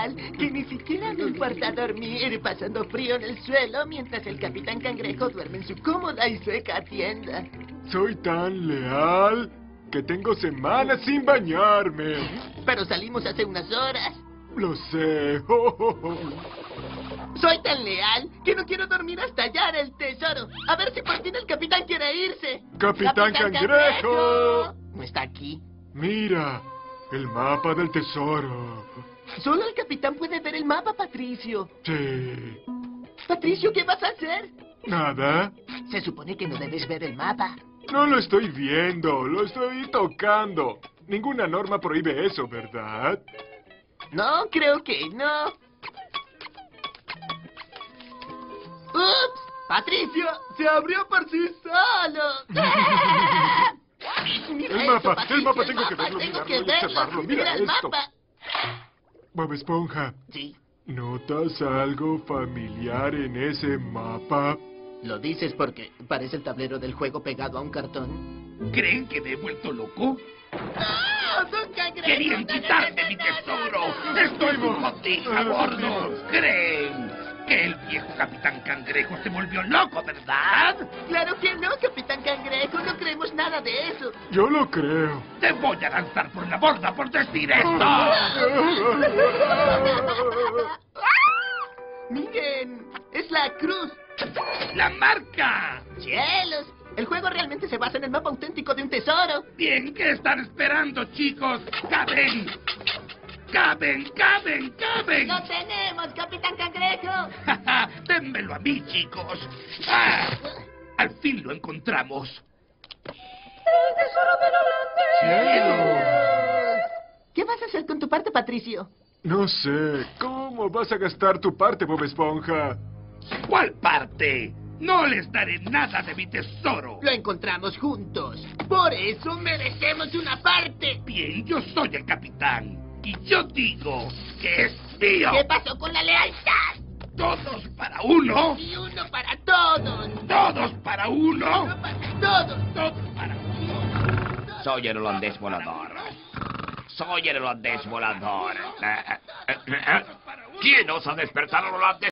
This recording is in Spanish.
leal que ni siquiera me importa dormir pasando frío en el suelo mientras el Capitán Cangrejo duerme en su cómoda y seca tienda. Soy tan leal que tengo semanas sin bañarme. Pero salimos hace unas horas. Lo sé. Soy tan leal que no quiero dormir hasta hallar el tesoro. A ver si por fin el capitán quiere irse. ¡Capitán Cangrejo! No está aquí. Mira, el mapa del tesoro. Solo el capitán puede ver el mapa, Patricio. Sí. Patricio, ¿qué vas a hacer? ¿Nada? Se supone que no debes ver el mapa. No lo estoy viendo, lo estoy tocando. Ninguna norma prohíbe eso, ¿verdad? No, creo que no. ¡Ups! ¡Patricio! ¡Se abrió por sí solo! Mira El esto, mapa, Patricio, el mapa, tengo que verlo, tengo mirarlo que y verlo. observarlo. Mira el esto. mapa. Bob Esponja, Sí, ¿notas algo familiar en ese mapa? lo dices porque parece el tablero del juego pegado a un cartón. ¿Creen que me he vuelto loco? ¡Ah, don Cangrejo! ¡Querían quitarme mi tesoro! ¡Estoy muy contigo a bordo! ¿Creen que el viejo Capitán Cangrejo se volvió loco, verdad? ¡Claro que no, Capitán Cangrejo! No creemos nada de eso. Yo lo creo. ¡Te voy a lanzar por la borda por decir esto! Miren, es la cruz. ¡La marca! ¡Cielos! El juego realmente se basa en el mapa auténtico de un tesoro. Bien, ¿qué están esperando, chicos? ¡Caben! ¡Caben, caben, caben! ¡Lo tenemos, Capitán Cangrejo! ¡Dénmelo a mí, chicos! ¡Ah! Al fin lo encontramos. ¡El tesoro del holandés! ¿Qué vas a hacer con tu parte, Patricio? No sé, ¿cómo vas a gastar tu parte, Bob Esponja? ¿Cuál parte? No les daré nada de mi tesoro. Lo encontramos juntos. Por eso merecemos una parte. Bien, yo soy el capitán. Y yo digo que es mío. ¿Qué pasó con la lealtad? Todos para uno. Y uno para todos. Todos para uno. Uno para todos. Todos para uno. Soy el holandés volador. Soy el holandés volador. ¿Quién osa despertar al holandés